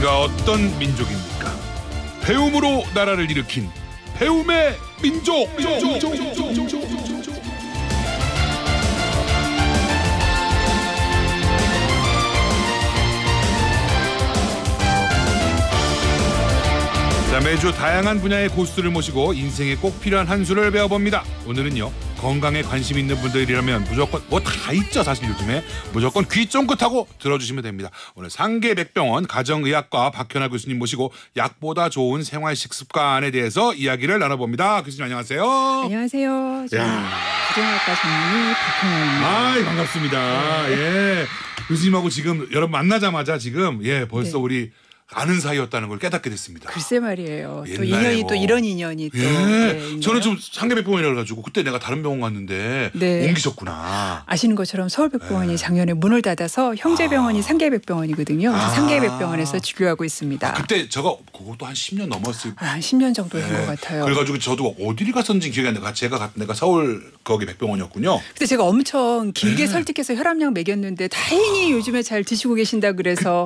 우리가 어떤 민족입니까? 배움으로 나라를 일으킨 배움의 민족. 자, 매주 다양한 분야의 고수들을 모시고 인생에 꼭 필요한 한 수를 배워봅니다. 오늘은요, 건강에 관심 있는 분들이라면 무조건 뭐 다 있죠. 사실 요즘에 무조건 귀 쫑긋하고 들어주시면 됩니다. 오늘 상계백병원 가정의학과 박현아 교수님 모시고 약보다 좋은 생활식 습관에 대해서 이야기를 나눠봅니다. 교수님 안녕하세요. 안녕하세요. 가정의학과 전문의 박현아입니다. 아, 반갑습니다. 예, 교수님하고 지금 여러분 만나자마자 지금 벌써 우리 아는 사이였다는 걸 깨닫게 됐습니다. 글쎄 말이에요. 또 인연이 또 이런 인연이 또. 저는 좀 상계백병원이라 가지고 그때 내가 다른 병원 갔는데 옮기셨구나. 아시는 것처럼 서울백병원이 작년에 문을 닫아서 형제병원이 상계백병원이거든요. 그래서 상계백병원에서 진료하고 있습니다. 그때 제가 그것도 한 10년 넘었을. 한 10년 정도 된 것 같아요. 그래가지고 저도 어디를 갔었는지 기억이 안 나. 내가 서울 거기 백병원이었군요. 근데 제가 엄청 길게 설득해서 혈압약 먹였는데 다행히 요즘에 잘 드시고 계신다 그래서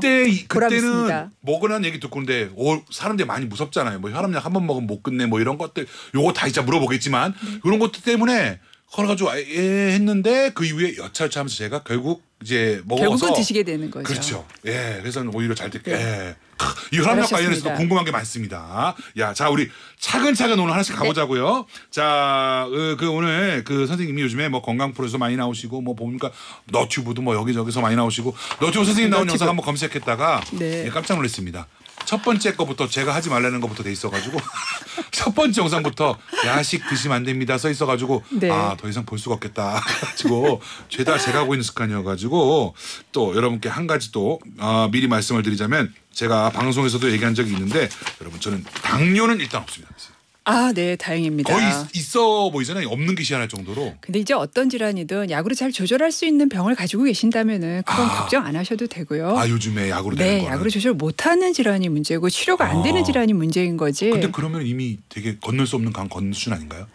그때는 먹으라는 얘기 듣고 근데 사람들이 많이 무섭잖아요. 뭐 혈압약 한 번 먹으면 못 끝내 뭐 이런 것들 요거 다 진짜 물어보겠지만 이런 것들 때문에 그래가지고 했는데 그 이후에 여차하면서 제가 결국 이제 먹어서 결국은 드시게 되는 거죠. 그렇죠. 그래서 오히려 잘 듣게. 이 혈압약 관련해서 궁금한 게 많습니다. 자 우리 차근차근 오늘 하나씩 가보자고요. 자, 오늘 선생님이 요즘에 뭐 건강 프로에서 많이 나오시고 뭐 보니까 너튜브도 뭐 여기저기서 많이 나오시고 너튜브 선생님 나온 영상 한번 검색했다가 깜짝 놀랐습니다. 첫 번째 거부터 제가 하지 말라는 거부터 돼 있어가지고 첫 번째 영상부터 야식 드시면 안 됩니다 써 있어가지고 더 이상 볼 수가 없겠다 가지고 죄다 제가 하고 있는 습관이어가지고 또 여러분께 한 가지 또 미리 말씀을 드리자면 제가 방송에서도 얘기한 적이 있는데 여러분 저는 당뇨는 일단 없습니다. 네, 다행입니다. 거의 있어 보이잖아요. 없는 게 희한할 정도로. 근데 이제 어떤 질환이든 약으로 잘 조절할 수 있는 병을 가지고 계신다면은 그건 걱정 안 하셔도 되고요. 요즘에 약으로 되는 거는. 약으로 조절 못하는 질환이 문제고 치료가 안 되는 질환이 문제인 거지. 근데 그러면 이미 되게 건널 수 없는 강 건널 수준 아닌가요?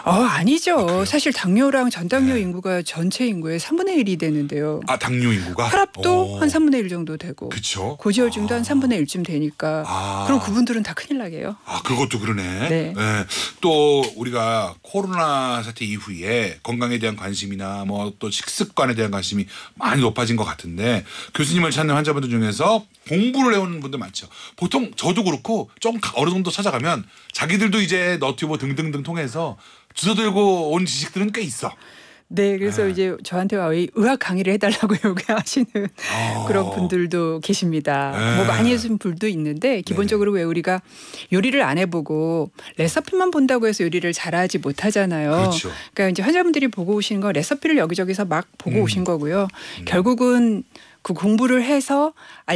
아니죠. 사실 당뇨랑 전당뇨 인구가 전체 인구의 3분의 1이 되는데요. 당뇨 인구가? 혈압도 한 3분의 1 정도 되고. 그렇죠. 고지혈증도 한 3분의 1쯤 되니까. 그럼 그분들은 다 큰일 나게요. 그것도 그러네. 또 우리가 코로나 사태 이후에 건강에 대한 관심이나 뭐 또 식습관에 대한 관심이 많이 높아진 것 같은데 교수님을 찾는 환자분들 중에서 공부를 해오는 분들 많죠. 보통 저도 그렇고 좀 어느 정도 찾아가면 자기들도 이제 너튜브 등등등 통해서 주워 들고 온 지식들은 꽤 있어. 그래서 이제 저한테 의학 강의를 해달라고 요구하시는 그런 분들도 계십니다. 뭐 많이 해준 분도 있는데 기본적으로 왜 우리가 요리를 안 해보고 레시피만 본다고 해서 요리를 잘하지 못하잖아요. 그렇죠. 그러니까 이제 환자분들이 보고 오시는 건 레시피를 여기저기서 막 보고 오신 거고요. 결국은 그 공부를 해서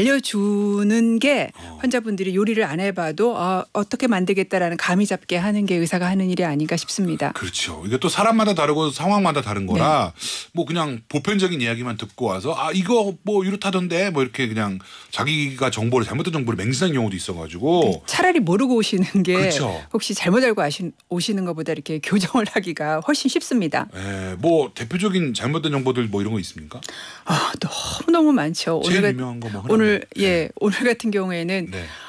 알려주는 게 환자분들이 요리를 안 해봐도 어떻게 만들겠다라는 감이 잡게 하는 게 의사가 하는 일이 아닌가 싶습니다. 그렇죠. 이게 또 사람마다 다르고 상황마다 다른 거라 뭐 그냥 보편적인 이야기만 듣고 와서 이거 뭐 이렇다던데 뭐 이렇게 그냥 자기가 잘못된 정보를 맹신한 경우도 있어가지고 차라리 모르고 오시는 게 그렇죠. 혹시 잘못 알고 오시는 것보다 이렇게 교정을 하기가 훨씬 쉽습니다. 뭐 대표적인 잘못된 정보들 뭐 이런 거 있습니까? 너무 많죠. 제일 유명한 거 뭐 오늘 같은 경우에는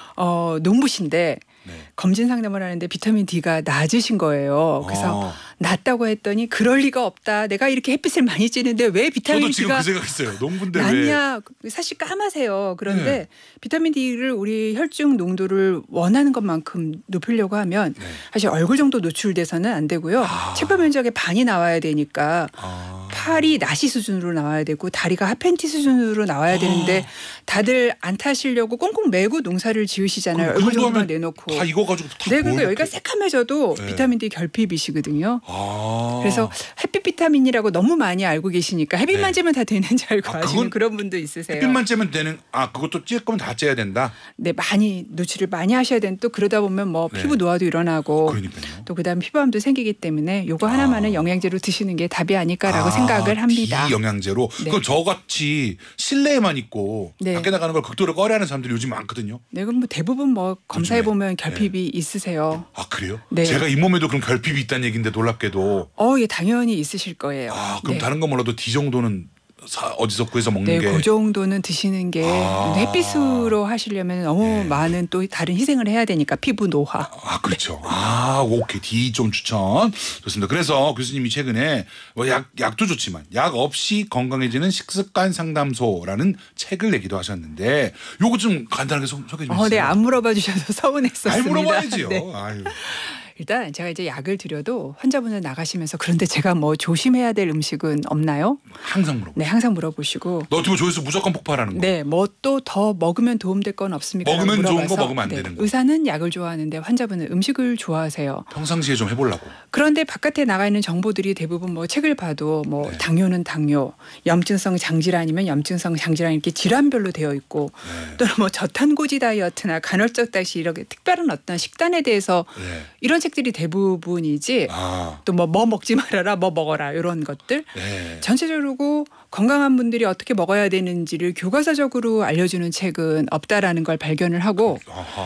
농부신데 검진 상담을 하는데 비타민 D가 낮으신 거예요. 그래서 낮다고 했더니 그럴 리가 없다. 내가 이렇게 햇빛을 많이 찌는데 왜 비타민 D가 저도 지금 그 생각했어요. 농부인데 낮냐. 사실 까마세요. 그런데 비타민 D를 우리 혈중 농도를 원하는 것만큼 높이려고 하면 사실 얼굴 정도 노출돼서는 안 되고요. 체표 면적의 반이 나와야 되니까 팔이 나시 수준으로 나와야 되고 다리가 하팬티 수준으로 나와야 되는데 다들 안 타시려고 꽁꽁 매고 농사를 지으시잖아요. 얼굴 정도만 내놓고. 다 익어가지고 다 그러니까 여기가 새카매져도 비타민 D 결핍이시거든요. 그래서 햇빛 비타민이라고 너무 많이 알고 계시니까 햇빛만 쬐면 다 되는 줄 알고 하시는 그런 분도 있으세요. 햇빛만 쬐면 되는 그것도 쬐 거면 다 쬐야 된다. 많이 노출을 많이 하셔야 되는 또 그러다 보면 뭐 피부 노화도 일어나고 또 그다음 피부암도 생기기 때문에 요거 하나만은 영양제로 드시는 게 답이 아닐까라고 생각을 합니다. 비영양제로. 그럼 저같이 실내에만 있고 밖에 나가는 걸 극도로 꺼려하는 사람들이 요즘 많거든요. 그럼 뭐 대부분 뭐 검사해 보면 결핍이 있으세요. 그래요? 제가 잇몸에도 그럼 결핍이 있다는 얘기인데 놀랍게도. 당연히 있으실 거예요. 그럼 다른 거 몰라도 D 정도는 어디서 구해서 먹는 네, 게. 그 정도는 드시는 게 햇빛으로 하시려면 너무 많은 또 다른 희생을 해야 되니까 피부 노화. 그렇죠. 오케이. D 좀 추천. 좋습니다. 그래서 교수님이 최근에 뭐 약도 좋지만 약 없이 건강해지는 식습관 상담소라는 책을 내기도 하셨는데 요거 좀 간단하게 소개 좀 해주세요. 네, 안 물어봐 주셔서 서운했었습니다. 잘 물어봐야지요. 네. 아유. 일단 제가 이제 약을 드려도 환자분을 나가시면서 그런데 제가 뭐 조심해야 될 음식은 없나요? 항상 물어보. 네, 항상 물어보시고. 너튜브 조회수 무조건 폭발하는 거. 네, 뭐 또 더 먹으면 도움될 건 없습니까? 먹으면 물어봐서. 좋은 거 먹으면 안 되는 거. 의사는 약을 좋아하는데 환자분은 음식을 좋아하세요. 평상시에 좀 해보려고. 그런데 바깥에 나가 있는 정보들이 대부분 뭐 책을 봐도 뭐 당뇨는 당뇨, 염증성 장질환이면 염증성 장질환 이렇게 질환별로 되어 있고 또는 뭐 저탄고지 다이어트나 간헐적 다시 이렇게 특별한 어떤 식단에 대해서 이런 책들이 대부분이지 또 뭐 먹지 말아라 뭐 먹어라 이런 것들 전체적으로 건강한 분들이 어떻게 먹어야 되는지를 교과서적으로 알려주는 책은 없다라는 걸 발견을 하고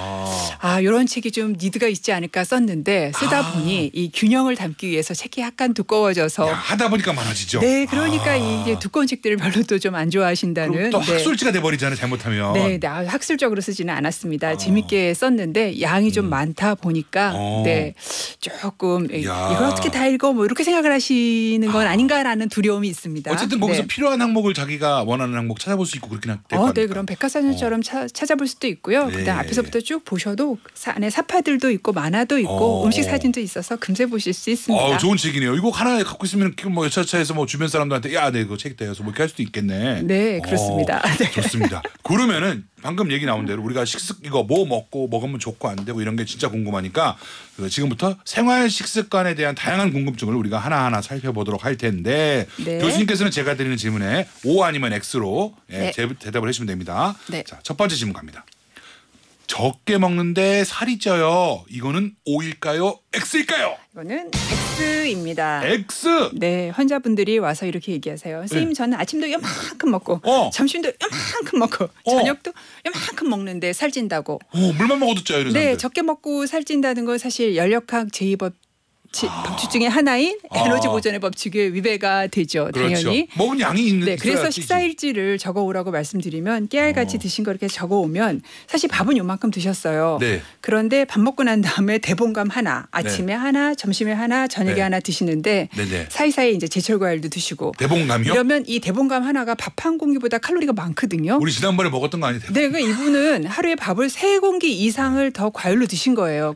이런 책이 좀 니드가 있지 않을까 썼는데 쓰다 보니 이 균형을 담기 위해서 책이 약간 두꺼워져서 하다 보니까 많아지죠. 네, 그러니까 이게 두꺼운 책들을 별로 또 좀 안 좋아하시다는. 또 학술지가 돼버리잖아요. 잘못하면. 네, 학술적으로 쓰지는 않았습니다. 재밌게 썼는데 양이 좀 많다 보니까 네, 조금 이걸 어떻게 다 읽어 뭐 이렇게 생각을 하시는 건 아닌가라는 두려움이 있습니다. 어쨌든 거기서 필요한 항목을 자기가 원하는 항목 찾아볼 수 있고 그렇긴 할까요? 네, 그럼 백과사전처럼 찾아볼 수도 있고요. 그다음 앞에서부터 쭉 보셔도 안에 사파들도 있고 만화도 있고 음식 사진도 있어서 금세 보실 수 있습니다. 좋은 책이네요. 이거 하나 갖고 있으면 뭐 여차차에서 뭐 주변 사람들한테 네, 이거 책 떼어서 뭐 이렇게 할 수도 있겠네. 네, 그렇습니다. 네. 좋습니다. 그러면은 방금 얘기 나온 대로 우리가 이거 뭐 먹으면 좋고 안 되고 이런 게 진짜 궁금하니까 지금부터 생활 식습관에 대한 다양한 궁금증을 우리가 하나하나 살펴보도록 할 텐데 교수님께서는 제가 드리는 질문에 O 아니면 X로 대답을 해주시면 됩니다. 자, 첫 번째 질문 갑니다. 적게 먹는데 살이 쪄요. 이거는 O일까요? X일까요? 이거는 X입니다. X. 네, 환자분들이 와서 이렇게 얘기하세요. 선생님, 저는 아침도 요만큼 먹고 점심도 요만큼 먹고 저녁도 요만큼 먹는데 살찐다고. 물만 먹어도 쪄요. 이런 사람들. 적게 먹고 살찐다는 건 사실 연력학 제2법 법칙 중에 하나인 에너지 보존의 법칙에 위배가 되죠. 당연히. 그렇죠. 먹은 양이 있는. 네, 그래서 식사일지를 적어오라고 말씀드리면 깨알같이 드신 거 이렇게 적어오면 사실 밥은 요만큼 드셨어요. 그런데 밥 먹고 난 다음에 대봉감 하나, 아침에 하나, 점심에 하나, 저녁에 하나 드시는데 사이사이 이제 제철 과일도 드시고. 대봉감이요? 그러면 이 대봉감 하나가 밥 한 공기보다 칼로리가 많거든요. 우리 지난번에 먹었던 거 아니에요? 네, 그러니까 이분은 하루에 밥을 3공기 이상을 더 과일로 드신 거예요.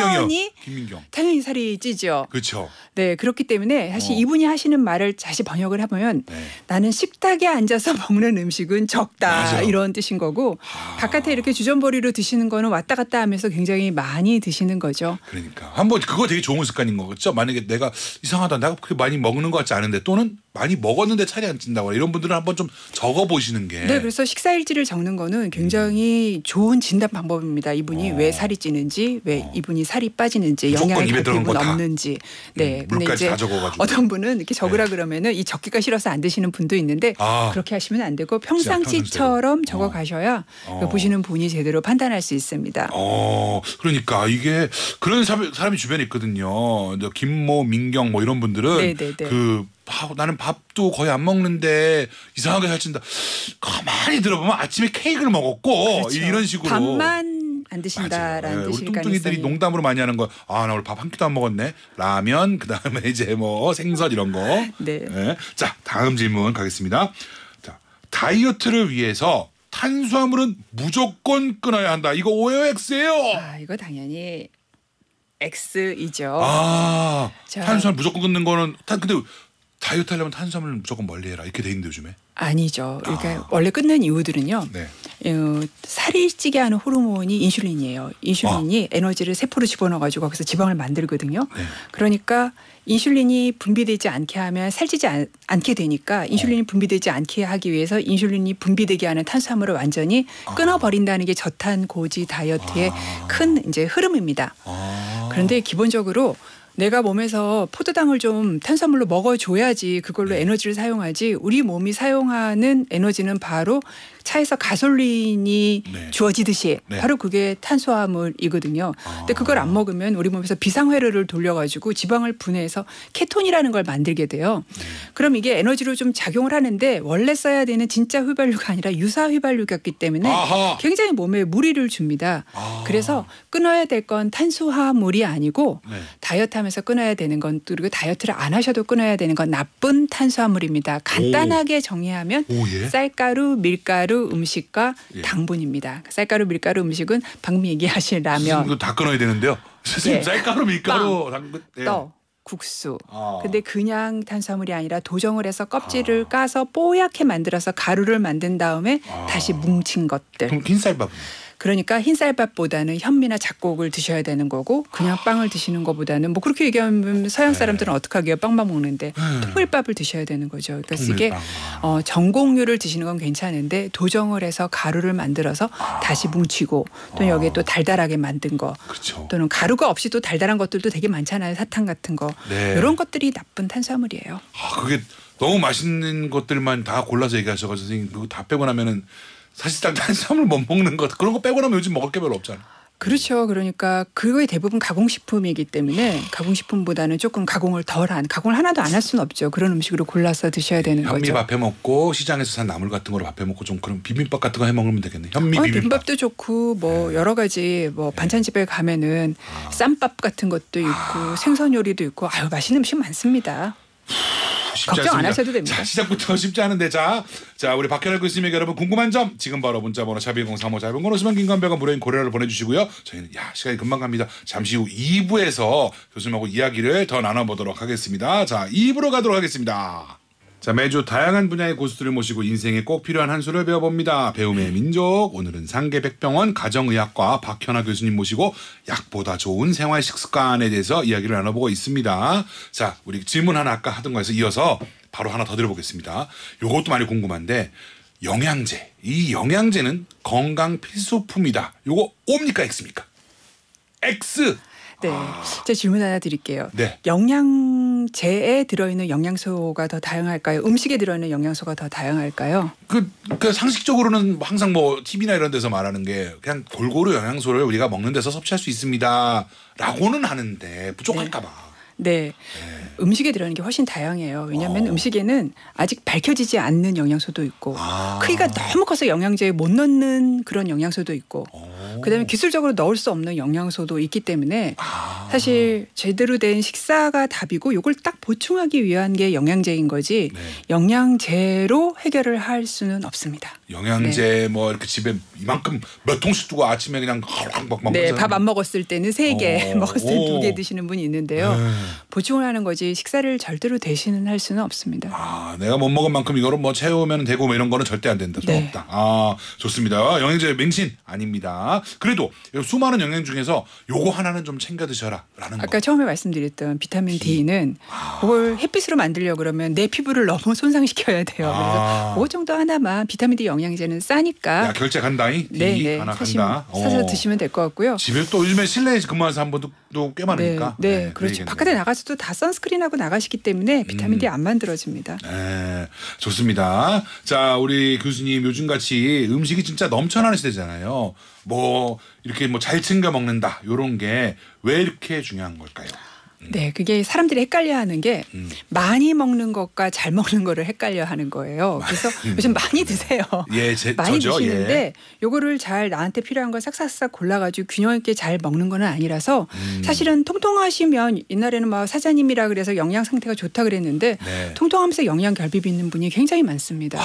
당연히 살이 찌죠. 그렇죠. 네, 그렇기 때문에 사실 이분이 하시는 말을 다시 번역을 해보면 나는 식탁에 앉아서 먹는 음식은 적다 이런 뜻인 거고 바깥에 이렇게 주전부리로 드시는 거는 왔다 갔다 하면서 굉장히 많이 드시는 거죠. 그러니까 한번 그거 되게 좋은 습관인 거겠죠. 만약에 내가 이상하다 내가 그렇게 많이 먹는 것 같지 않은데 또는 많이 먹었는데 살이 안 찐다거나 이런 분들은 한번 좀 적어보시는 게. 네, 그래서 식사일지를 적는 거는 굉장히 좋은 진단 방법입니다. 이분이 왜 살이 찌는지, 왜 이분이 살이 빠지는지, 영양이 갈피분 없는지. 네, 근데 이제 어떤 분은 이렇게 적으라 그러면은 이 적기가 싫어서 안 드시는 분도 있는데 그렇게 하시면 안 되고 평상시처럼 적어 가셔야 보시는 분이 제대로 판단할 수 있습니다. 그러니까 이게 그런 사람이 주변에 있거든요. 김모, 민경 뭐 이런 분들은 나는 밥도 거의 안 먹는데 이상하게 살찐다. 가만히 들어보면 아침에 케이크를 먹었고 이런 식으로 밥만 안 드신다라는 뜻일 우리 뚱뚱이들이 농담으로 많이 하는 거. 나 오늘 밥 한 끼도 안 먹었네. 라면 그다음에 이제 뭐 생선 이런 거. 자, 다음 질문 가겠습니다. 자, 다이어트를 위해서 탄수화물은 무조건 끊어야 한다. 이거 O예요, X예요? 이거 당연히 X이죠. 탄수화물 무조건 끊는 거는 근데 다이어트 하려면 탄수화물은 무조건 멀리해라 이렇게 돼 있는데 요즘에? 아니죠. 그러니까 원래 끊는 이유들은요. 살이 찌게 하는 호르몬이 인슐린이에요. 인슐린이 에너지를 세포로 집어넣어가지고 거기서 지방을 만들거든요. 그러니까 인슐린이 분비되지 않게 하면 살찌지 않게 되니까 인슐린이 분비되지 않게 하기 위해서 인슐린이 분비되게 하는 탄수화물을 완전히 끊어버린다는 게 저탄고지 다이어트의 큰 이제 흐름입니다. 그런데 기본적으로 내가 몸에서 포도당을 좀 탄수화물로 먹어줘야지 그걸로 에너지를 사용하지 우리 몸이 사용하는 에너지는 바로 차에서 가솔린이 네. 주어지듯이 네. 바로 그게 탄수화물이거든요. 근데 그걸 안 먹으면 우리 몸에서 비상회로를 돌려가지고 지방을 분해해서 케톤이라는 걸 만들게 돼요. 그럼 이게 에너지로 좀 작용을 하는데 원래 써야 되는 진짜 휘발유가 아니라 유사 휘발유였기 때문에 아하. 굉장히 몸에 무리를 줍니다. 그래서 끊어야 될 건 탄수화물이 아니고 네. 다이어트하면서 끊어야 되는 건 그리고 다이어트를 안 하셔도 끊어야 되는 건 나쁜 탄수화물입니다. 간단하게 정의하면 오, 예. 쌀가루, 밀가루 음식과 예. 당분입니다. 쌀가루, 밀가루 음식은 방금 얘기하신 라면, 이거 다 끊어야 되는데요. 선생님 예. 쌀가루, 밀가루, 당근, 예. 떡, 국수. 아. 근데 그냥 탄수화물이 아니라 도정을 해서 껍질을 까서 뽀얗게 만들어서 가루를 만든 다음에 다시 뭉친 것들. 그럼 흰쌀밥. 그러니까 흰쌀밥보다는 현미나 잡곡을 드셔야 되는 거고 그냥 빵을 드시는 것보다는 뭐 그렇게 얘기하면 서양 사람들은 어떡하게요? 빵만 먹는데 통밀밥을 드셔야 되는 거죠. 그래서 이게 통밀빵. 전곡류를 드시는 건 괜찮은데 도정을 해서 가루를 만들어서 다시 뭉치고 또 여기에 또 달달하게 만든 거 그렇죠. 또는 가루가 없이 또 달달한 것들도 되게 많잖아요. 사탕 같은 거. 네. 이런 것들이 나쁜 탄수화물이에요. 그게 너무 맛있는 것들만 다 골라서 얘기하셔가지고 선생님 그거 다 빼고 나면은 사실상 탄수화물 못 먹는 것 그런 거 빼고 나면 요즘 먹을 게 별로 없잖아. 그렇죠. 그러니까 그거의 대부분 가공식품이기 때문에 가공식품보다는 조금 가공을 하나도 안 할 수는 없죠. 그런 음식으로 골라서 드셔야 되는 거죠. 현미 밥해 먹고 시장에서 산 나물 같은 거로 밥해 먹고 좀 그런 비빔밥 같은 거 해 먹으면 되겠네. 현미 비빔밥. 비빔밥도 좋고 뭐 여러 가지 뭐 반찬집에 가면은 쌈밥 같은 것도 있고 생선 요리도 있고 아유 맛있는 음식 많습니다. 걱정 안 하셔도 됩니다. 자, 시작부터 쉽지 않은데 자 우리 박현아 교수님에게 여러분 궁금한 점 지금 바로 문자번호 샵1035 짧은 건 50원 긴 건 100원 무료인 고려를 보내주시고요. 저희는 시간이 금방 갑니다. 잠시 후 2부에서 교수님하고 이야기를 더 나눠보도록 하겠습니다. 자 2부로 가도록 하겠습니다. 자 매주 다양한 분야의 고수들을 모시고 인생에 꼭 필요한 한 수를 배워봅니다. 배움의 민족 오늘은 상계백병원 가정의학과 박현아 교수님 모시고 약보다 좋은 생활 식습관에 대해서 이야기를 나눠보고 있습니다. 자 우리 질문 하나 아까 하던 거에서 이어서 바로 하나 더 드려보겠습니다. 요것도 많이 궁금한데 영양제 이 영양제는 건강 필수품이다. 요거 O입니까 X입니까? X. 네, 제가 질문 하나 드릴게요. 네. 영양제에 들어있는 영양소가 더 다양할까요? 음식에 들어있는 영양소가 더 다양할까요? 그 상식적으로는 항상 뭐 TV나 이런 데서 말하는 게 그냥 골고루 영양소를 우리가 먹는 데서 섭취할 수 있습니다라고는 하는데 부족할까 봐. 네. 음식에 들어가는 게 훨씬 다양해요. 왜냐하면 음식에는 아직 밝혀지지 않는 영양소도 있고 크기가 너무 커서 영양제에 못 넣는 그런 영양소도 있고 그다음에 기술적으로 넣을 수 없는 영양소도 있기 때문에 사실 제대로 된 식사가 답이고 이걸 딱 보충하기 위한 게 영양제인 거지 네. 영양제로 해결을 할 수는 없습니다. 영양제 뭐 이렇게 집에 이만큼 몇 통씩 두고 아침에 그냥 막 네, 밥 안 먹었을 때는 3개, 먹었을 때 2개 드시는 분이 있는데요. 네. 보충을 하는 거지 식사를 절대로 대신은 할 수는 없습니다. 내가 못 먹은 만큼 이거를 뭐 채우면 되고 뭐 이런 거는 절대 안 된다. 네. 없다. 좋습니다. 영양제 맹신 아닙니다. 그래도 수많은 영양 중에서 요거 하나는 좀 챙겨 드셔라라는 거. 아까 처음에 말씀드렸던 비타민 D는 그걸 햇빛으로 만들려고 그러면 내 피부를 너무 손상시켜야 돼요. 그래서 그거 정도 하나만 비타민 D 영양제는 싸니까 야 결제 간다잉. D 네, 하나 사서 간다. 드시면 될 것 같고요. 집에 또 요즘에 실내에 근무하는 사람들도 꽤 많으니까. 네, 그렇죠. 바깥에 나가서도 다 선스크린하고 나가시기 때문에 비타민 D 안 만들어집니다. 네, 좋습니다. 자, 우리 교수님 요즘같이 음식이 진짜 넘쳐나는 시대잖아요. 뭐 이렇게 뭐 잘 챙겨 먹는다 이런 게 왜 이렇게 중요한 걸까요? 네, 그게 사람들이 헷갈려하는 게 많이 먹는 것과 잘 먹는 거를 헷갈려하는 거예요. 그래서 요즘 많이 드세요. 예, 많이 저죠, 드시는데 예. 요거를 잘 나한테 필요한 걸 싹싹싹 골라가지고 균형 있게 잘 먹는 건 아니라서 사실은 통통하시면 옛날에는 막 사장님이라 그래서 영양 상태가 좋다 그랬는데 네. 통통하면서 영양 결핍이 있는 분이 굉장히 많습니다.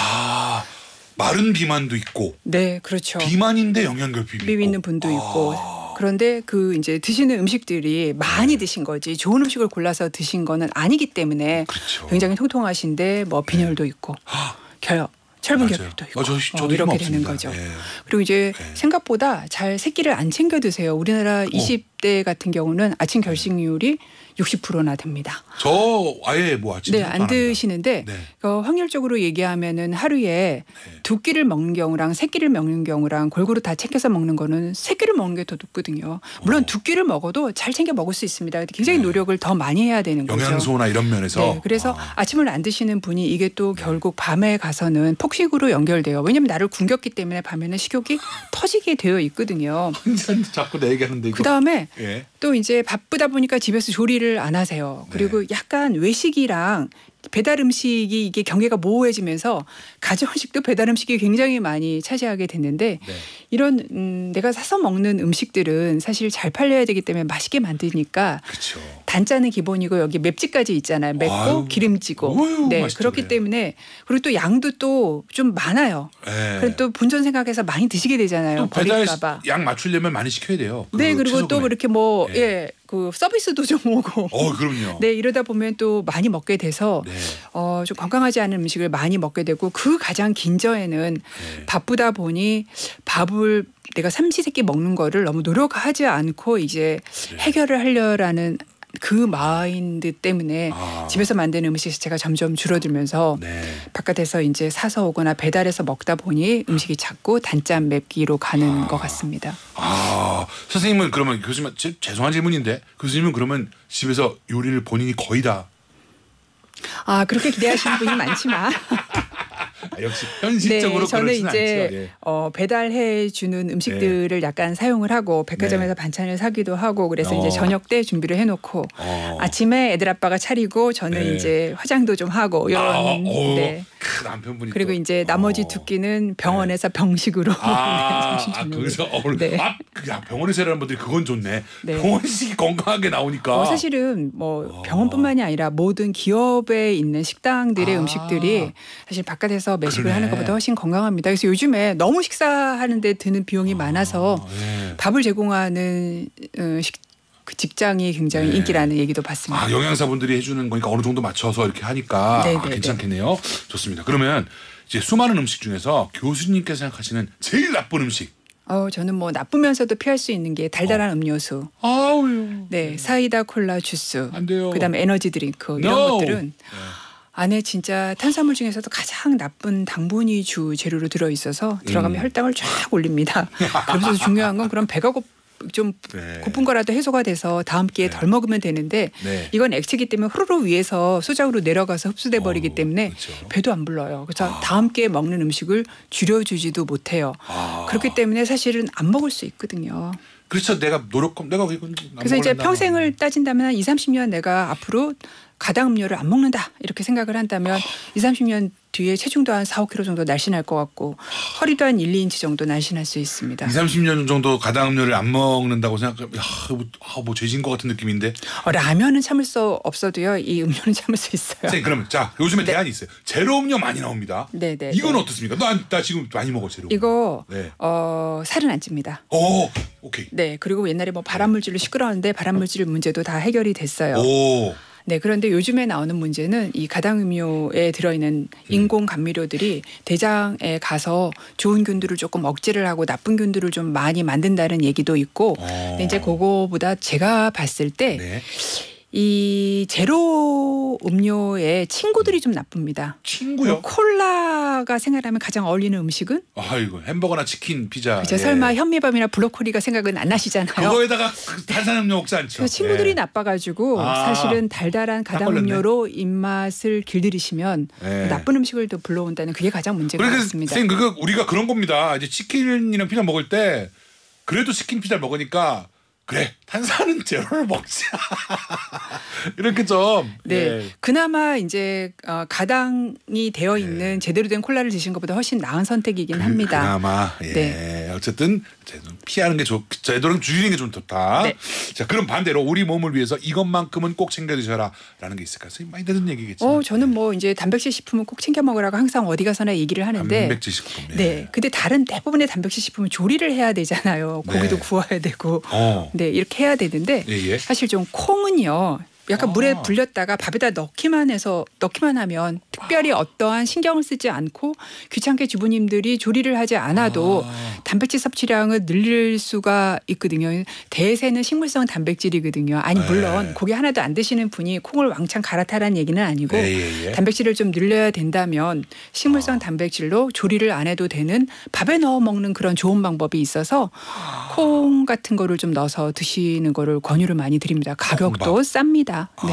마른 비만도 있고. 네, 그렇죠. 비만인데 영양 결핍이 있고. 있는 분도 있고. 그런데 그 이제 드시는 음식들이 많이 드신 거지 좋은 음식을 골라서 드신 거는 아니기 때문에 그렇죠. 굉장히 통통하신데 뭐 빈혈도 있고 결혈, 철분 맞아요. 결핍도 있고 저도 이렇게 없습니다. 되는 거죠. 예. 그리고 이제 생각보다 잘 새끼를 안 챙겨 드세요. 우리나라 20 60대 같은 경우는 아침 결식률이 60%나 됩니다. 저 아예 뭐 아침 네, 안 드시는데 네. 확률적으로 얘기하면은 하루에 네. 2끼를 먹는 경우랑 3끼를 먹는 경우랑 골고루 다 챙겨서 먹는 거는 3끼를 먹는 게 더 높거든요. 물론 2끼를 먹어도 잘 챙겨 먹을 수 있습니다. 굉장히 노력을 더 많이 해야 되는 거죠. 영양소나 이런 면에서. 네, 그래서 아침을 안 드시는 분이 이게 또 결국 밤에 가서는 폭식으로 연결돼요. 왜냐하면 나를 굶겼기 때문에 밤에는 식욕이 터지게 되어 있거든요. 자꾸 내 얘기하는데 이거. 그다음에 예. 또 이제 바쁘다 보니까 집에서 조리를 안 하세요. 그리고 약간 외식이랑 배달 음식이 이게 경계가 모호해지면서 가정 음식도 배달 음식이 굉장히 많이 차지하게 됐는데 네. 이런 내가 사서 먹는 음식들은 사실 잘 팔려야 되기 때문에 맛있게 만드니까 그렇죠. 단자는 기본이고 여기 맵집까지 있잖아요. 맵고 아유, 기름지고. 어휴, 네, 맛있죠, 그렇기 그래. 때문에 그리고 또 양도 또 좀 많아요. 예. 그리고 또 본전 생각해서 많이 드시게 되잖아요. 또 배달 버릴까봐. 양 맞추려면 많이 시켜야 돼요. 네, 그리고 또 그렇게 뭐 예. 그 서비스도 좀 오고. 그럼요. 네, 이러다 보면 또 많이 먹게 돼서 네. 좀 건강하지 않은 음식을 많이 먹게 되고 그 가장 긴저에는 네. 바쁘다 보니 밥을 내가 삼시세끼 먹는 거를 너무 노력하지 않고 이제 해결을 하려라는 그 마인드 때문에 집에서 만드는 음식 자체가 점점 줄어들면서 네. 바깥에서 이제 사서 오거나 배달해서 먹다 보니 음식이 자꾸 단짠 맵기로 가는 것 같습니다. 선생님은 그러면 교수님 죄송한 질문인데 교수님은 그러면 집에서 요리를 본인이 거의 다 그렇게 기대하시는 분이 많지만 역시 현실적으로 네, 저는 그렇진 이제 않죠. 예. 배달해 주는 음식들을 약간 사용을 하고 백화점에서 반찬을 사기도 하고 그래서 이제 저녁 때 준비를 해놓고 아침에 애들 아빠가 차리고 저는 네. 이제 화장도 좀 하고 이런 네. 남편분이 그리고 또. 이제 나머지 2끼는 병원에서 병식으로 점심 저녁으로. 거기서 네. 야 병원에서 일하는 분들이 그건 좋네. 네. 병원식이 건강하게 나오니까. 사실은 뭐 병원뿐만이 아니라 모든 기업에 있는 식당들의 음식들이 사실 바깥에서 매식을 그러네. 하는 것보다 훨씬 건강합니다. 그래서 요즘에 너무 식사하는 데 드는 비용이 많아서 네. 밥을 제공하는 그 직장이 굉장히 네. 인기라는 얘기도 봤습니다. 영양사분들이 해주는 거니까 어느 정도 맞춰서 이렇게 하니까 네네네. 괜찮겠네요. 좋습니다. 그러면 이제 수많은 음식 중에서 교수님께서 생각하시는 제일 나쁜 음식. 저는 뭐 나쁘면서도 피할 수 있는 게 달달한 음료수. 아우요. 네, 사이다, 콜라, 주스. 안 돼요. 그다음에 에너지 드링크 이런 No. 것들은 안에 진짜 탄수화물 중에서도 가장 나쁜 당분이 주 재료로 들어 있어서 들어가면 혈당을 쫙 올립니다. 그러면서 중요한 건 그럼 배가 좀 네. 고픈 거라도 해소가 돼서 다음 끼에 덜 먹으면 되는데 네. 이건 액체기 때문에 후루룩 위에서 소작으로 내려가서 흡수돼 버리기 때문에 그렇죠. 배도 안 불러요. 그래서 다음 끼에 먹는 음식을 줄여주지도 못해요. 그렇기 때문에 사실은 안 먹을 수 있거든요. 그렇죠. 내가 이건 안 그래서 이제 먹을란다. 평생을 따진다면 한 20, 30년 내가 앞으로 가당 음료를 안 먹는다 이렇게 생각을 한다면 20, 30년 뒤에 체중도 한 4, 5kg 정도 날씬할 것 같고 허리도 한 1, 2인치 정도 날씬할 수 있습니다. 20, 30년 정도 가당 음료를 안 먹는다고 생각하면 뭐 죄진 것 같은 느낌인데. 라면은 참을 수 없어도요. 이 음료는 참을 수 있어요. 선생님 그러면 자 요즘에 대안이 있어요. 제로 음료 많이 나옵니다. 네네. 이건 어떻습니까? 나 지금 많이 먹어 제로. 이거 네. 살은 안 찝니다. 오케이. 네. 그리고 옛날에 뭐 발암물질로 시끄러웠는데 발암물질 문제도 다 해결이 됐어요. 오. 네, 그런데 요즘에 나오는 문제는 이 가당음료에 들어있는 인공 감미료들이 대장에 가서 좋은 균들을 조금 억제를 하고 나쁜 균들을 좀 많이 만든다는 얘기도 있고, 근데 이제 그거보다 제가 봤을 때 네. 이 제로 음료의 친구들이 좀 나쁩니다. 친구요? 콜라가 생각하면 가장 어울리는 음식은? 아이고 햄버거나 치킨, 피자. 그죠? 설마 현미밥이나 브로콜리가 생각은 안 나시잖아요. 그거에다가 탄산음료 먹지 않죠. 그래서 친구들이 예. 나빠가지고 사실은 달달한 가당음료로 입맛을 길들이시면 예. 나쁜 음식을 또 불러온다는 그게 가장 문제가 그러니까 같습니다. 선생님 그거 우리가 그런 겁니다. 이제 치킨이랑 피자 먹을 때 그래도 치킨 피자를 먹으니까 그래 탄산은 제로를 먹자 이렇게 좀 네, 예. 그나마 이제 가당이 되어 있는 제대로 된 콜라를 드신 것보다 훨씬 나은 선택이긴 합니다. 그나마 예. 네. 어쨌든 피하는 게 제도는 줄이는 게 좀 좋다. 네. 자 그럼 반대로 우리 몸을 위해서 이것만큼은 꼭 챙겨 드셔라라는 게 있을까요? 선생님 많이 듣는 얘기겠죠. 저는 뭐 이제 단백질 식품은 꼭 챙겨 먹으라고 항상 어디 가서나 얘기를 하는데 단백질 식품. 예. 네. 근데 다른 대부분의 단백질 식품은 조리를 해야 되잖아요. 고기도 네. 구워야 되고. 어. 네, 이렇게 해야 되는데 예, 예. 사실 좀 콩은요. 약간 물에 불렸다가 밥에다 넣기만 하면 특별히 어떠한 신경을 쓰지 않고 귀찮게 주부님들이 조리를 하지 않아도 단백질 섭취량을 늘릴 수가 있거든요. 대세는 식물성 단백질이거든요. 아니 물론 고기 하나도 안 드시는 분이 콩을 왕창 갈아타라는 얘기는 아니고 단백질을 좀 늘려야 된다면 식물성 단백질로 조리를 안 해도 되는 밥에 넣어 먹는 그런 좋은 방법이 있어서 콩 같은 거를 좀 넣어서 드시는 거를 권유를 많이 드립니다. 가격도 쌉니다. 네.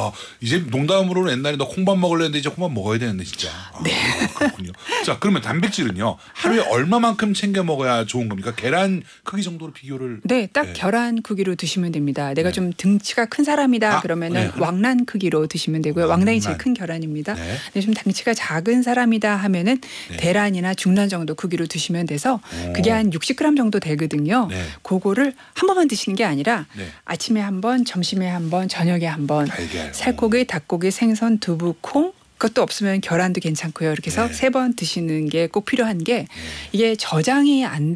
이제 농담으로는 옛날에 너 콩밥 먹으려 했는데 이제 콩밥 먹어야 되는데 진짜. 네. 그렇군요. 자, 그러면 단백질은요. 하루에 얼마만큼 챙겨 먹어야 좋은 겁니까? 계란 크기 정도로 비교를. 네, 딱 계란 크기로 드시면 됩니다. 내가 좀 등치가 큰 사람이다 그러면은 왕란 크기로 드시면 되고요. 왕란이 제일 큰 계란입니다. 근데 좀 등치가 작은 사람이다 하면은 대란이나 중란 정도 크기로 드시면 돼서 그게 한 60g 정도 되거든요. 그거를 한 번만 드시는 게 아니라 아침에 한 번, 점심에 한 번, 저녁에 한 번. 살코기, 닭고기, 생선, 두부, 콩. 그것도 없으면 계란도 괜찮고요. 이렇게 해서 3번 드시는 게 꼭 필요한 게 이게 저장이 안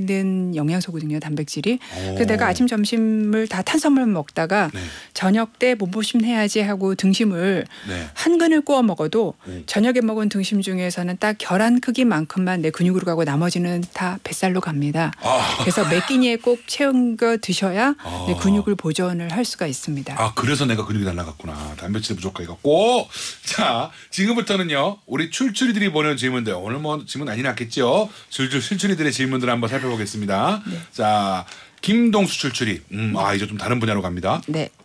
되는 영양소거든요. 단백질이. 그래서 내가 아침 점심을 다 탄수화물 먹다가 저녁 때 몸보신 해야지 하고 등심을 한 근을 구워 먹어도 저녁에 먹은 등심 중에서는 딱 계란 크기만큼만 내 근육으로 가고 나머지는 다 뱃살로 갑니다. 그래서 몇 끼니에 꼭 채워 드셔야 내 근육을 보존을 할 수가 있습니다. 그래서 내가 근육이 날라갔구나. 단백질 부족해갖고. 자, 지금부터는요. 우리 출출이들이 보내는 질문들. 오늘 뭐 질문 많이 났겠죠. 출출이들의 질문들을 한번 살펴보겠습니다. 자, 김동수 출출이. 이제 좀 다른 분야로 갑니다.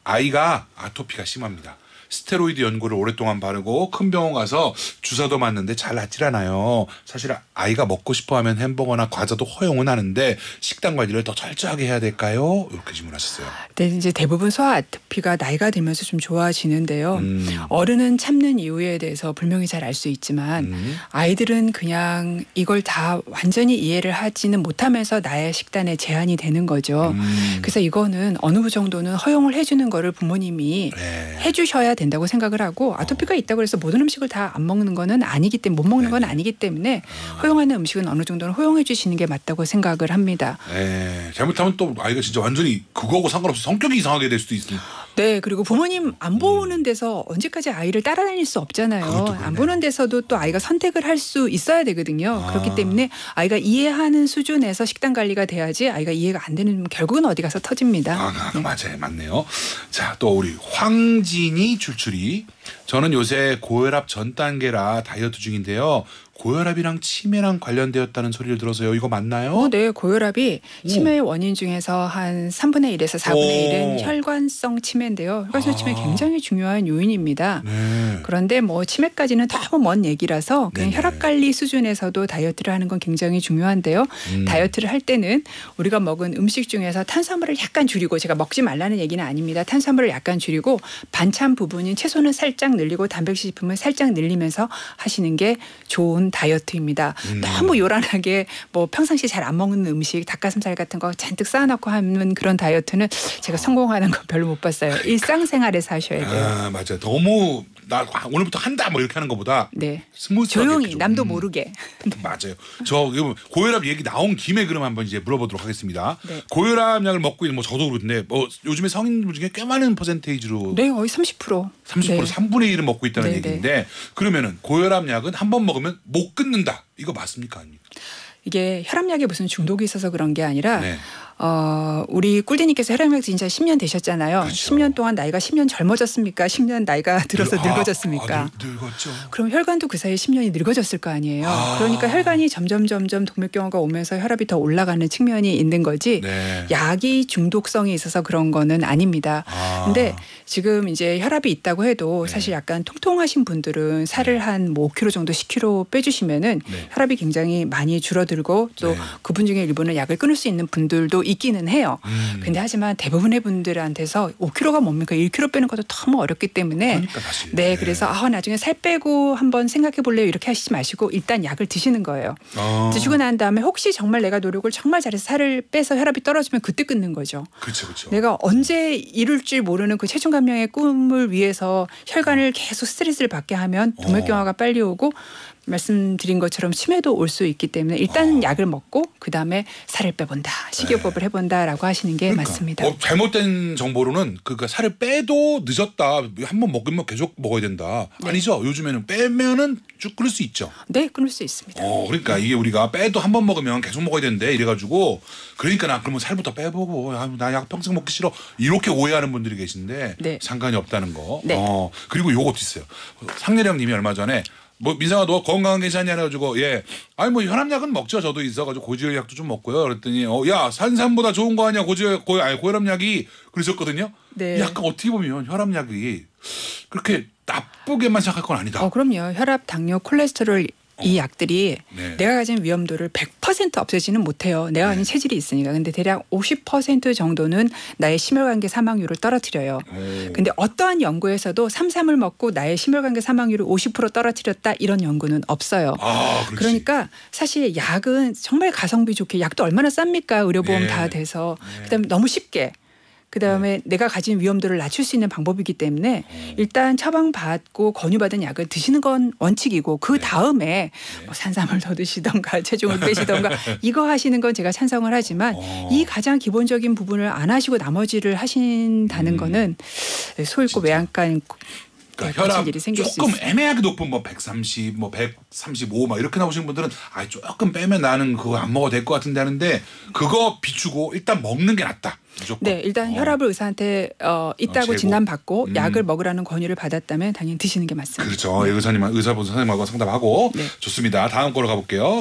아이가 아토피가 심합니다. 스테로이드 연고를 오랫동안 바르고 큰 병원 가서 주사도 맞는데 잘 낫질 않아요. 사실 아이가 먹고 싶어하면 햄버거나 과자도 허용은 하는데 식단 관리를 더 철저하게 해야 될까요? 이렇게 질문하셨어요. 네, 이제 대부분 소아 아토피가 나이가 들면서 좀 좋아지는데요. 어른은 참는 이유에 대해서 분명히 잘 알 수 있지만 아이들은 그냥 이걸 다 완전히 이해를 하지는 못하면서 나의 식단에 제한이 되는 거죠. 그래서 이거는 어느 정도는 허용을 해주는 거를 부모님이 해주셔야 된다고 생각을 하고 아토피가 있다고 해서 모든 음식을 다 안 먹는 거는 아니기 때문에 못 먹는 건 아니기 때문에 허용하는 음식은 어느 정도는 허용해 주시는 게 맞다고 생각을 합니다. 잘못하면 또 아이가 진짜 완전히 그거하고 상관없이 성격이 이상하게 될 수도 있습니다. 네, 그리고 부모님 안 보는 데서 언제까지 아이를 따라다닐 수 없잖아요. 안 보는 데서도 또 아이가 선택을 할 수 있어야 되거든요. 그렇기 때문에 아이가 이해하는 수준에서 식단 관리가 돼야지 아이가 이해가 안 되는 결국은 어디 가서 터집니다. 맞아요. 맞네요. 자, 또 우리 황진이 출출이. 저는 요새 고혈압 전 단계라 다이어트 중인데요. 고혈압이랑 치매랑 관련되었다는 소리를 들어서요. 이거 맞나요? 네. 고혈압이 치매의 원인 중에서 한 3분의 1에서 4분의 1은 혈관성 치매인데요. 혈관성 치매 굉장히 중요한 요인입니다. 그런데 뭐 치매까지는 너무 먼 얘기라서 그냥 혈압관리 수준에서도 다이어트를 하는 건 굉장히 중요한데요. 다이어트를 할 때는 우리가 먹은 음식 중에서 탄수화물을 약간 줄이고 제가 먹지 말라는 얘기는 아닙니다. 탄수화물을 약간 줄이고 반찬 부분인 채소는 살짝 늘리고 단백질 식품을 살짝 늘리면서 하시는 게 좋은 다이어트입니다. 너무 요란하게 뭐 평상시 잘 안 먹는 음식 닭가슴살 같은 거 잔뜩 쌓아놓고 하는 그런 다이어트는 제가 성공하는 건 별로 못 봤어요. 일상생활에서 하셔야 돼요. 맞아요. 너무 나 오늘부터 한다 뭐 이렇게 하는 것보다 스무스하게 조용히 남도 모르게. 맞아요. 저 고혈압 얘기 나온 김에 그럼 한번 이제 물어보도록 하겠습니다. 고혈압 약을 먹고 있는 뭐 저도 그런데 뭐 요즘에 성인들 중에 꽤 많은 퍼센테이지로 거의 30%. 3분의 1은 먹고 있다는 얘기인데 그러면은 고혈압 약은 한 번 먹으면 못 끊는다. 이거 맞습니까? 아닙니까? 이게 혈압약에 무슨 중독이 있어서 그런 게 아니라 우리 꿀디님께서 혈압약 진짜 10년 되셨잖아요. 그렇죠. 10년 동안 나이가 10년 젊어졌습니까? 10년 나이가 들어서 늙어졌습니까? 늙었죠. 그럼 혈관도 그 사이에 10년이 늙어졌을 거 아니에요. 그러니까 혈관이 점점 동맥경화가 오면서 혈압이 더 올라가는 측면이 있는 거지 약이 중독성이 있어서 그런 거는 아닙니다. 근데 지금 이제 혈압이 있다고 해도 사실 약간 통통하신 분들은 살을 한 뭐 5kg 정도 10kg 빼주시면은 혈압이 굉장히 많이 줄어들고 또 그분 중에 일부는 약을 끊을 수 있는 분들도 있기는 해요. 근데 하지만 대부분의 분들한테서 5kg가 뭡니까? 1kg 빼는 것도 너무 어렵기 때문에 그래서 나중에 살 빼고 한번 생각해 볼래요? 이렇게 하시지 마시고 일단 약을 드시는 거예요. 드시고 난 다음에 혹시 정말 내가 노력을 정말 잘해서 살을 빼서 혈압이 떨어지면 그때 끊는 거죠. 그렇죠. 내가 언제 이룰 줄 모르는 그 체중 감량의 꿈을 위해서 혈관을 계속 스트레스를 받게 하면 동맥경화가 빨리 오고 말씀드린 것처럼 치매도 올 수 있기 때문에 일단은 약을 먹고 그다음에 살을 빼본다. 식이요법을 해본다라고 하시는 게 그러니까, 맞습니다. 잘못된 정보로는 그러니까 살을 빼도 늦었다. 한번 먹으면 계속 먹어야 된다. 네. 아니죠. 요즘에는 빼면은 쭉 끊을 수 있죠. 네, 끊을 수 있습니다. 그러니까 이게 우리가 빼도 한 번 먹으면 계속 먹어야 되는데 이래가지고 그러니까 나 그러면 살부터 빼보고 나 약 평생 먹기 싫어 이렇게 오해하는 분들이 계신데 네. 상관이 없다는 거. 네. 그리고 요것도 있어요. 상렬형님이 얼마 전에 뭐 민상아 너 건강 괜찮냐 해가지고 아니 뭐 혈압약은 먹죠. 저도 있어가지고 고지혈약도 좀 먹고요. 그랬더니 야 산삼보다 좋은 거 아니야 고혈압약이 그러셨거든요. 네. 약간 어떻게 보면 혈압약이 그렇게 나쁘게만 생각할 건 아니다. 그럼요. 혈압, 당뇨, 콜레스테롤 이 약들이 네. 내가 가진 위험도를 100% 없애지는 못해요. 내가 가진 체질이 있으니까. 근데 대략 50% 정도는 나의 심혈관계 사망률을 떨어뜨려요. 근데 어떠한 연구에서도 삼삼을 먹고 나의 심혈관계 사망률을 50% 떨어뜨렸다 이런 연구는 없어요. 그러니까 사실 약은 정말 가성비 좋게 약도 얼마나 쌉니까? 의료보험 네. 다 돼서. 그다음에 너무 쉽게. 그다음에 내가 가진 위험도를 낮출 수 있는 방법이기 때문에 일단 처방받고 권유받은 약을 드시는 건 원칙이고 그 다음에 뭐 산삼을 더 드시던가 체중을 빼시던가 이거 하시는 건 제가 찬성을 하지만 이 가장 기본적인 부분을 안 하시고 나머지를 하신다는 거는 소잃고 외양간 그러니까 혈압 일이 생길 수 조금 있어요. 애매하게 높은 뭐 130, 뭐 135 막 이렇게 나오시는 분들은 조금 빼면 나는 그거 안 먹어도 될 것 같은데 하는데 그거 비추고 일단 먹는 게 낫다. 무조건. 네, 일단 혈압을 의사한테 있다고 재고. 진단받고 약을 먹으라는 권유를 받았다면 당연히 드시는 게 맞습니다. 그렇죠. 의사분 선생님하고 상담하고 네. 좋습니다. 다음 거로 가볼게요.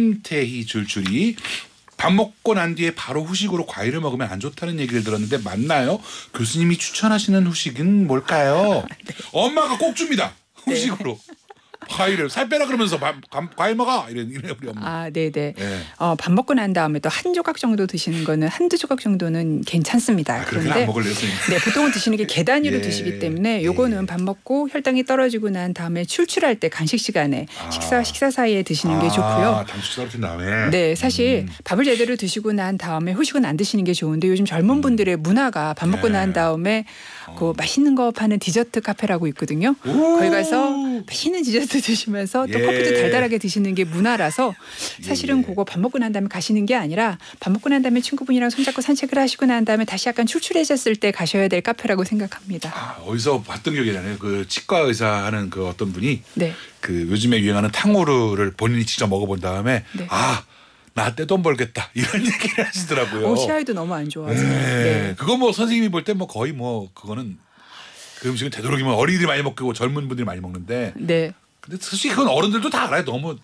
김태희 줄줄이 밥 먹고 난 뒤에 바로 후식으로 과일을 먹으면 안 좋다는 얘기를 들었는데 맞나요? 교수님이 추천하시는 후식은 뭘까요? 네. 엄마가 꼭 줍니다. 후식으로. 과일을 살 빼라 그러면서 과일 먹어 이래 우리 엄마. 네네. 네. 밥 먹고 난 다음에 또 한 조각 정도 드시는 거는 한두 조각 정도는 괜찮습니다. 그렇게 안 먹을래요, 선생님? 네, 보통은 드시는 게 개 단위로 예. 드시기 때문에 요거는 밥 먹고 혈당이 떨어지고 난 다음에 출출할 때 간식 시간에 식사 사이에 드시는 게 좋고요. 단축 떨어진 다음에. 네, 사실 밥을 제대로 드시고 난 다음에 후식은 안 드시는 게 좋은데 요즘 젊은 분들의 문화가 밥 먹고 난 다음에 그 맛있는 거 파는 디저트 카페라고 있거든요. 거기 가서 맛있는 디저트 드시면서 또 커피도 달달하게 드시는 게 문화라서 사실은 그거 밥 먹고 난 다음에 가시는 게 아니라 밥 먹고 난 다음에 친구분이랑 손잡고 산책을 하시고 난 다음에 다시 약간 출출해졌을 때 가셔야 될 카페라고 생각합니다. 어디서 봤던 기억이 나네요. 그 치과 의사 하는 그 어떤 분이 네. 그 요즘에 유행하는 탕후루를 본인이 직접 먹어본 다음에 네. 나 떼돈 벌겠다 이런 얘기를 하시더라고요. 치아에도 너무 안 좋아서. 네. 그거 뭐 선생님이 볼 때 뭐 거의 뭐 그거는 그 음식은 되도록이면 어린이들이 많이 먹고 젊은 분들이 많이 먹는데. 네. 근데 솔직히 그건 어른들도 다 알아요. 너무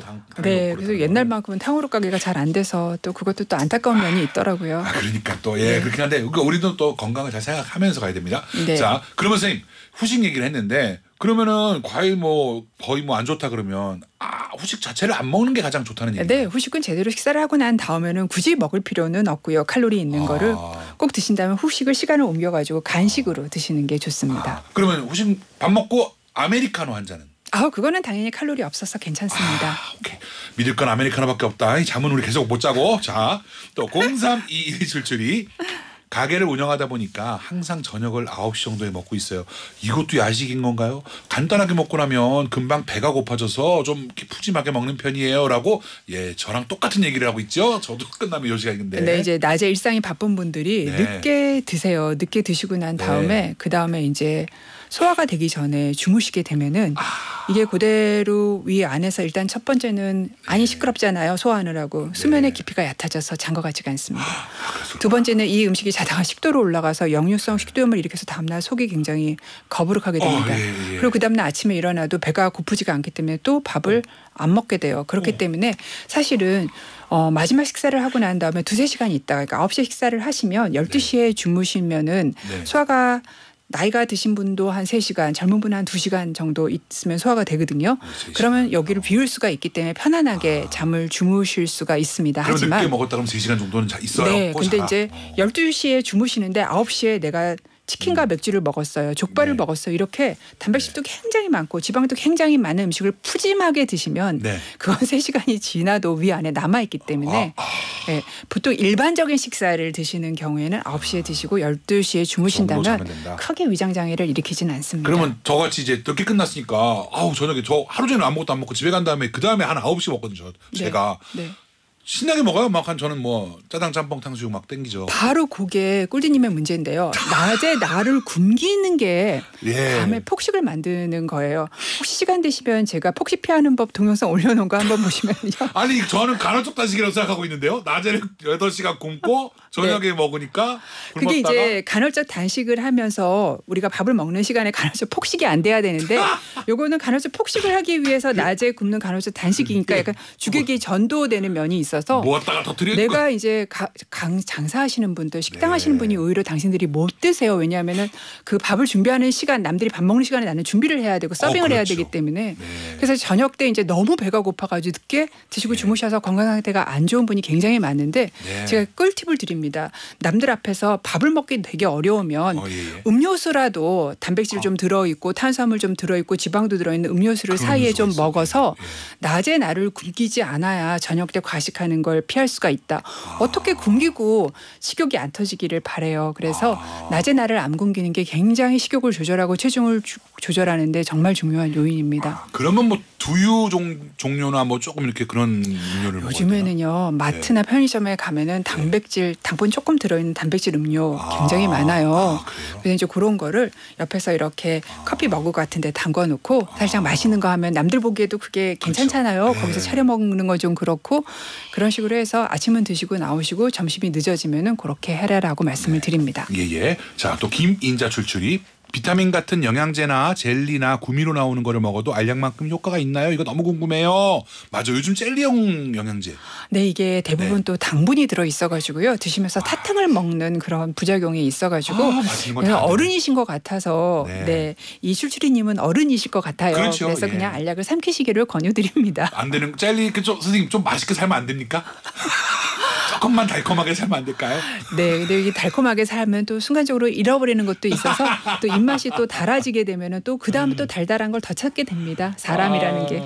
네, 그래서 옛날만큼은 탕후루 가게가 잘 안 돼서 또 그것도 또 안타까운 면이 있더라고요. 그러니까 또 그렇긴 한데 그러니까 우리도 또 건강을 잘 생각하면서 가야 됩니다. 네. 자, 그러면 선생님 후식 얘기를 했는데 그러면은 과일 뭐 거의 뭐 안 좋다 그러면 후식 자체를 안 먹는 게 가장 좋다는 얘기예요. 네, 후식은 제대로 식사를 하고 난 다음에는 굳이 먹을 필요는 없고요. 칼로리 있는 거를 꼭 드신다면 후식을 시간을 옮겨가지고 간식으로 드시는 게 좋습니다. 그러면 후식 밥 먹고 아메리카노 한 잔은? 그거는 당연히 칼로리 없어서 괜찮습니다. 오케이. 믿을 건 아메리카노밖에 없다. 이 잠은 우리 계속 못 자고. 자, 또 0322 출출이 가게를 운영하다 보니까 항상 저녁을 9시 정도에 먹고 있어요. 이것도 야식인 건가요? 간단하게 먹고 나면 금방 배가 고파져서 좀 이렇게 푸짐하게 먹는 편이에요. 라고 저랑 똑같은 얘기를 하고 있죠. 저도 끝나면 요 시간인데. 네, 이제 낮에 일상이 바쁜 분들이 네. 늦게 드세요. 늦게 드시고 난 다음에 그다음에 이제 소화가 되기 전에 주무시게 되면은 이게 그대로 위 안에서 일단 첫 번째는 안이 시끄럽잖아요. 소화하느라고 수면의 깊이가 얕아져서 잔 것 같지가 않습니다. 두 번째는 이 음식이 자다가 식도로 올라가서 역류성 식도염을 일으켜서 다음날 속이 굉장히 거부룩하게 됩니다. 그리고 그 다음날 아침에 일어나도 배가 고프지가 않기 때문에 또 밥을 안 먹게 돼요. 그렇기 때문에 사실은 마지막 식사를 하고 난 다음에 2-3시간 있다가 그러니까 9시에 식사를 하시면 12시에 주무시면은 소화가 나이가 드신 분도 한 3시간, 젊은 분은 한 2시간 정도 있으면 소화가 되거든요. 그러면 여기를 비울 수가 있기 때문에 편안하게 잠을 주무실 수가 있습니다. 하지만 늦게 먹었다 그러면 3시간 정도는 있어요. 네. 근데 이제 12시에 주무시는데 9시에 내가 치킨과 맥주를 먹었어요. 족발을 네. 먹었어요. 이렇게 단백질도 굉장히 많고 지방도 굉장히 많은 음식을 푸짐하게 드시면 네. 그건 3시간이 지나도 위 안에 남아있기 때문에 예, 보통 일반적인 식사를 드시는 경우에는 9시에 드시고 12시에 주무신다면 자면 된다. 크게 위장장애를 일으키지는 않습니다. 그러면 저같이 이제 늦게 끝났으니까 아우 저녁에 저 하루 종일 아무것도 안 먹고 집에 간 다음에 그 다음에 한 9시 먹거든요. 제가 네. 신나게 먹어요. 막 한 저는 뭐 짜장 짬뽕 탕수육 막 땡기죠. 바로 그게 꿀디님의 문제인데요. 낮에 나를 굶기는 게 예. 밤에 폭식을 만드는 거예요. 혹시 시간 되시면 제가 폭식 피하는 법 동영상 올려놓은 거 한번 보시면요. 아니 저는 간헐적 단식이라고 생각하고 있는데요. 낮에는 8시간 굶고 저녁에 먹으니까 그게 굶었다가 이제 간헐적 단식을 하면서 우리가 밥을 먹는 시간에 간헐적 폭식이 안 돼야 되는데 요거는 간헐적 폭식을 하기 위해서 낮에 굶는 간헐적 단식이니까 약간 주객이 전도되는 면이 있어서 모았다가 터뜨리고 내가 이제 장사하시는 분들 식당 네. 하시는 분이 오히려 당신들이 못 드세요. 왜냐하면 그 밥을 준비하는 시간 남들이 밥 먹는 시간에 나는 준비를 해야 되고 서빙을 해야 그렇죠. 되기 때문에 네. 그래서 저녁 때 이제 너무 배가 고파가지고 늦게 드시고 주무셔서 건강 상태가 안 좋은 분이 굉장히 많은데 네. 제가 꿀팁을 드립니다. 남들 앞에서 밥을 먹기 되게 어려우면 예. 음료수라도 단백질 좀 들어있고 탄수화물 좀 들어있고 지방도 들어있는 음료수를 그런 사이에 음료수가 좀 있어요. 먹어서 예. 낮에 나를 굶기지 않아야 저녁 때 과식하는 걸 피할 수가 있다. 어떻게 굶기고 식욕이 안 터지기를 바래요. 그래서 낮에 나를 안 굶기는 게 굉장히 식욕을 조절하고 체중을 조절하는데 정말 중요한 요인입니다. 그러면 뭐 두유 종류나 뭐 조금 이렇게 그런 음료를 먹어야 되나? 요즘에는요 마트나 편의점에 가면은 단백질 당분 조금 들어있는 단백질 음료 굉장히 많아요. 그래요? 그래서 이제 그런 거를 옆에서 이렇게 커피 머그 같은데 담궈놓고 살짝 마시는 거 하면 남들 보기에도 그게 괜찮잖아요. 그렇죠. 거기서 네. 차려 먹는 거 좀 그렇고 그런 식으로 해서 아침은 드시고 나오시고 점심이 늦어지면은 그렇게 해라라고 말씀을 드립니다. 예예. 자, 또 김인자 출출이 비타민 같은 영양제나 젤리나 구미로 나오는 거를 먹어도 알약만큼 효과가 있나요? 이거 너무 궁금해요. 맞아, 요즘 젤리용 영양제. 네, 이게 대부분 네. 또 당분이 들어 있어가지고요. 드시면서 타탕을 먹는 그런 부작용이 있어가지고 맛있는 건 그래서 다 어른이신 것 같아서 네. 네, 이 출출이님은 어른이실 것 같아요. 그렇죠. 그래서 예. 그냥 알약을 삼키시기를 권유드립니다. 안 되는 젤리 그쪽 선생님 좀 맛있게 살면 안 됩니까? 조금만 달콤하게 살면 안 될까요? 네, 근데 이게 달콤하게 살면 또 순간적으로 잃어버리는 것도 있어서 또 입맛이 또 달아지게 되면은 또 그 다음에 또 달달한 걸 더 찾게 됩니다. 사람이라는 게.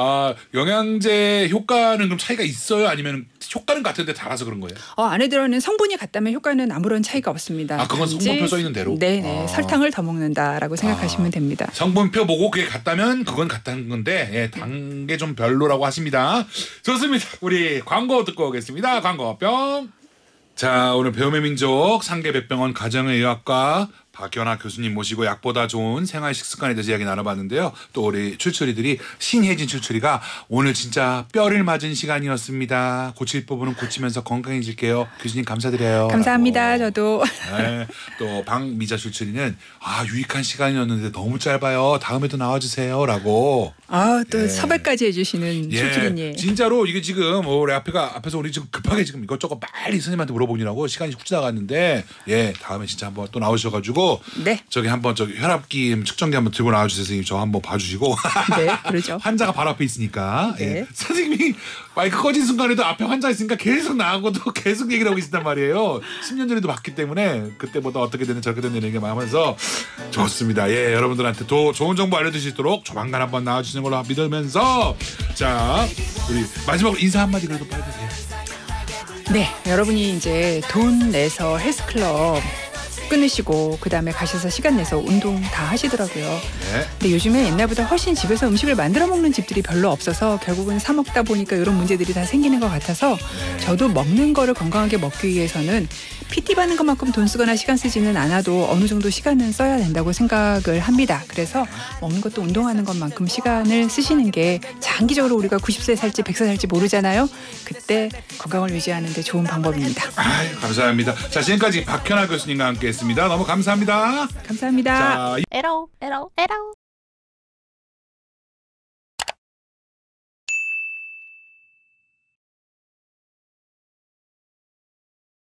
영양제 효과는 그럼 차이가 있어요? 아니면 효과는 같은데 달아서 그런 거예요? 안에 들어있는 성분이 같다면 효과는 아무런 차이가 없습니다. 그건 단지 성분표 써 있는 대로? 네네 설탕을 더 먹는다라고 생각하시면 됩니다. 성분표 보고 그게 같다면 그건 같다는 건데 예, 단 게 좀 별로라고 하십니다. 좋습니다. 우리 광고 듣고 오겠습니다. 광고병. 자, 오늘 배움의 민족 상계백병원 가정의학과 박연아 교수님 모시고 약보다 좋은 생활 식습관에 대해서 이야기 나눠봤는데요. 또 우리 출출이들이 신혜진 출출이가 오늘 진짜 뼈를 맞은 시간이었습니다. 고칠 부분은 고치면서 건강해질게요. 교수님 감사드려요. 감사합니다. 라고. 저도. 네, 또 방미자 출출이는 유익한 시간이었는데 너무 짧아요. 다음에도 나와주세요라고. 또 예. 섭외까지 해주시는 출출이님. 진짜로 이게 지금 우리 앞에서 우리 지금 급하게 지금 이것저것 빨리 선생님한테 물어보느라고 시간이 훅 지나갔는데 다음에 진짜 한번 또 나오셔가지고 네. 저기 한번 저기 혈압기 측정기 한번 들고 나와주세요. 선생님 저 한번 봐주시고 네, 그러죠. 환자가 바로 앞에 있으니까 네. 선생님이 마이크 꺼진 순간에도 앞에 환자 있으니까 계속 나하고도 계속 얘기를 하고 있단 말이에요. 10년 전에도 봤기 때문에 그때보다 어떻게 되는 저렇게 되는 얘기를 하면서 좋습니다. 여러분들한테 더 좋은 정보 알려드릴 수 있도록 조만간 한번 나와주시는 걸로 믿으면서 자 우리 마지막으로 인사 한마디 그래도 빨리 해주세요. 네, 여러분이 이제 돈 내서 헬스클럽 끊으시고 그다음에 가셔서 시간 내서 운동 다 하시더라고요. 네. 근데 요즘에 옛날보다 훨씬 집에서 음식을 만들어 먹는 집들이 별로 없어서 결국은 사 먹다 보니까 이런 문제들이 다 생기는 것 같아서 저도 먹는 거를 건강하게 먹기 위해서는 PT 받는 것만큼 돈 쓰거나 시간 쓰지는 않아도 어느 정도 시간은 써야 된다고 생각을 합니다. 그래서 먹는 것도 운동하는 것만큼 시간을 쓰시는 게 장기적으로 우리가 90세 살지 100세 살지 모르잖아요. 그때 건강을 유지하는 데 좋은 방법입니다. 감사합니다. 자, 지금까지 박현아 교수님과 함께했습니다. 너무 감사합니다. 감사합니다. 자, 에러 에러 에러